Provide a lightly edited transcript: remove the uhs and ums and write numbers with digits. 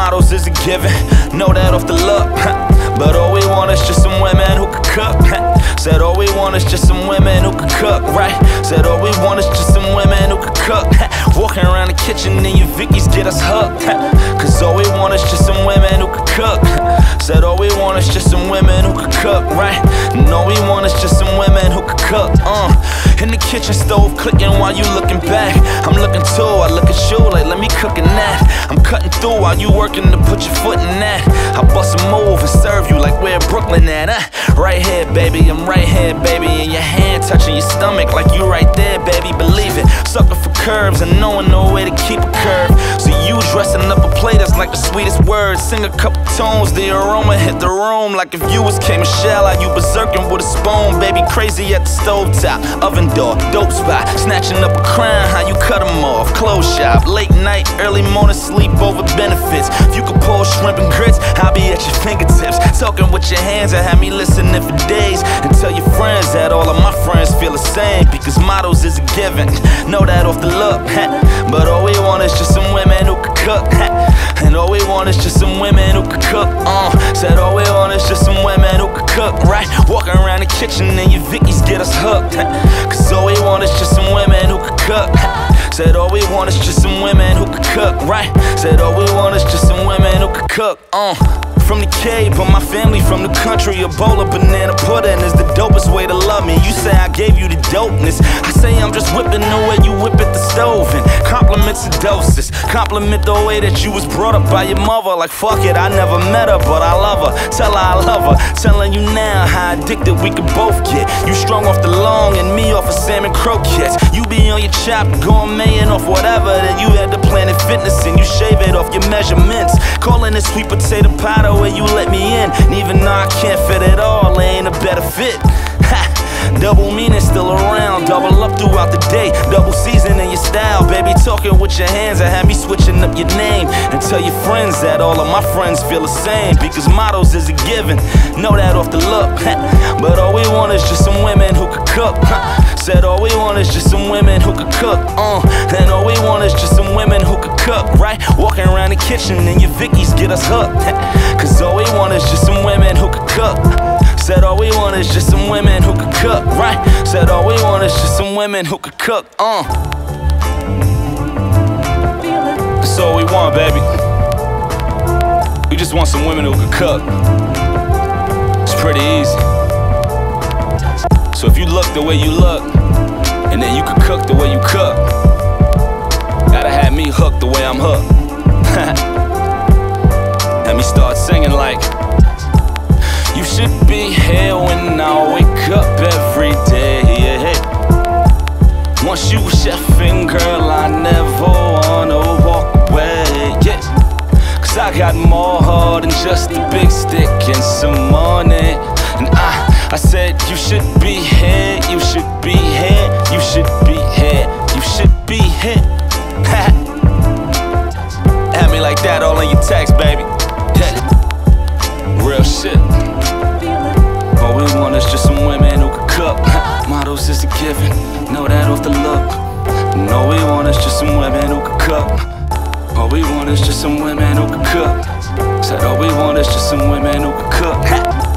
models is a given, know that off the look. But all we want is just some women who can cook. Said all we want is just some women who can cook, right? Said all we want is just some women who can cook. Walking around the kitchen and your Vickies get us hooked. Cause all we want is just some women who can cook. Said all we want is just some women who can cook, right? And all we want is just some women who can cook. In the kitchen stove clicking while you looking back. I'm looking too, I look at you like let me cook in that. I'm cutting through while you working to put your foot in that. I bust a move and serve you like where Brooklyn at, Right here, baby, I'm right here, baby. And your hand touching your stomach like you right there, baby, believe it. Sucker for curves and knowing no way to keep a curve. So you dressing up a plate that's like the sweetest words. Sing a couple tones, the aroma hit the room. Like if you was K. Michelle, how you berserking with a spoon. Baby, crazy at the stovetop, oven door, dope spot. Snatching up a crown, how you cut them off. Clothes shop, late night, early morning sleep over benefits. If you could pull shrimp and grits, I'll be at your fingertips. Talking with your hands, I had me listening for days. And tell your friends that all of my friends feel the same. Because models is a given, know that off the look. But all we want is just some women who can cook. And all we want is just some women who can cook. Said all we want is just some women who can cook, right? Walking around the kitchen and your Vickies get us hooked. Cause all we want is just some women who can cook. Said all we want is just some women who can cook, right? Said all we want is just some women who can cook. From the cave, but my family from the country. A bowl of banana pudding is the dopest way to love me. You say I gave you the dopeness, I say I'm just whipping the way you whip at the stove. And compliments and doses, compliment the way that you was brought up by your mother. Like fuck it, I never met her, but I love her. Tell her I love her, telling you now how addicted we could both get. You strung off the long and me off of salmon croquettes. You be on your chop, gourmeting off whatever that you had to Planet Fitness and you shave it off your measurements. Calling it sweet potato pie where you let me in. And even though I can't fit it all, there ain't a better fit. Double meaning still around, double up throughout the day. Double season in your style, baby, talking with your hands. I had me switching up your name. And tell your friends that all of my friends feel the same. Because models is a given, know that off the look. But all we want is just some women who can cook. Said all we want is just some women who can cook. And all we want is just some women who can cook, right? Walking around the kitchen and your Vickies get us hooked. Cause all we want is just some women who can cook. Said all we want is just some women who can cook, right? Said all we want is just some women who can cook, That's all we want, baby. We just want some women who can cook. It's pretty easy. So if you look the way you look, and then you can cook the way you cook, gotta have me hooked the way I'm hooked. Let me start singing like, you should be here when I wake up every day. Once you chefing, girl, I never wanna walk away. Cause I got more heart than just a big stick and some money. And I said you should be here, you should be here, you should be here, you should be here. Have me like that all in your text, baby. Real shit. All we want is just some women who can cook. Models is a given, know that off the look. And all we want is just some women who can cook. All we want is just some women who can cook. Said all we want is just some women who can cook.